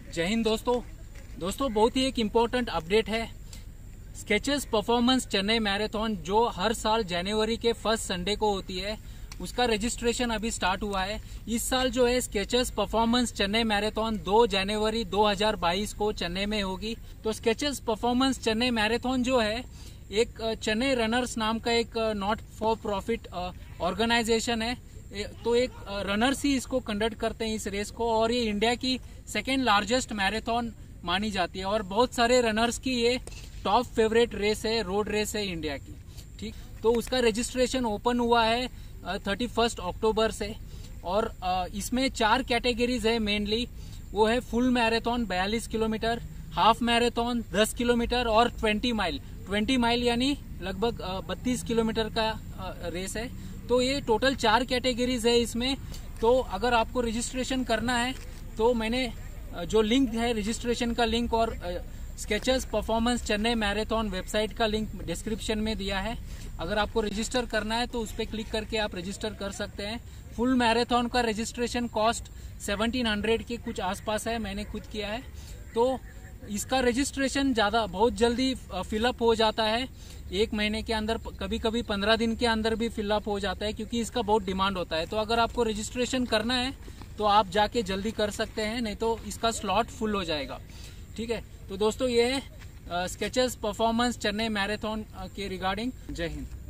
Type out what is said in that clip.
जय हिंद दोस्तों बहुत ही एक इम्पोर्टेंट अपडेट है। स्केचेस परफॉर्मेंस चेन्नई मैराथन जो हर साल जनवरी के फर्स्ट संडे को होती है, उसका रजिस्ट्रेशन अभी स्टार्ट हुआ है। इस साल जो है स्केचेस परफॉर्मेंस चेन्नई मैराथन 2 जनवरी 2022 को चेन्नई में होगी। तो स्केचेस परफॉर्मेंस चेन्नई मैराथन जो है एक चेन्नई रनर्स नाम का एक नॉट फॉर प्रॉफिट ऑर्गेनाइजेशन है। तो एक रनर्स ही इसको कंडक्ट करते हैं इस रेस को, और ये इंडिया की सेकेंड लार्जेस्ट मैराथन मानी जाती है और बहुत सारे रनर्स की ये टॉप फेवरेट रेस है, रोड रेस है इंडिया की। ठीक, तो उसका रजिस्ट्रेशन ओपन हुआ है 31 अक्टूबर से, और इसमें 4 कैटेगरीज है मेनली। वो है full marathon 42 kilometre, half marathon 10 kilometre और 20 माइल। 20 माइल यानी लगभग 32 किलोमीटर का रेस है। तो ये टोटल 4 कैटेगरीज है इसमें। तो अगर आपको रजिस्ट्रेशन करना है तो मैंने जो लिंक है रजिस्ट्रेशन का लिंक और Skechers performance Chennai marathon website का लिंक डिस्क्रिप्शन में दिया है। अगर आपको रजिस्टर करना है तो उस पर क्लिक करके आप रजिस्टर कर सकते हैं। फुल मैराथन का रजिस्ट्रेशन कॉस्ट 1700 के कुछ आसपास है, मैंने खुद किया है। तो इसका रजिस्ट्रेशन बहुत जल्दी फिलअप हो जाता है, 1 महीने के अंदर, कभी कभी 15 दिन के अंदर भी फिलअप हो जाता है, क्योंकि इसका बहुत डिमांड होता है। तो अगर आपको रजिस्ट्रेशन करना है तो आप जाके जल्दी कर सकते हैं, नहीं तो इसका स्लॉट फुल हो जाएगा। ठीक है, तो दोस्तों ये है स्केचेस परफॉर्मेंस चेन्नई मैराथन के रिगार्डिंग। जय हिंद।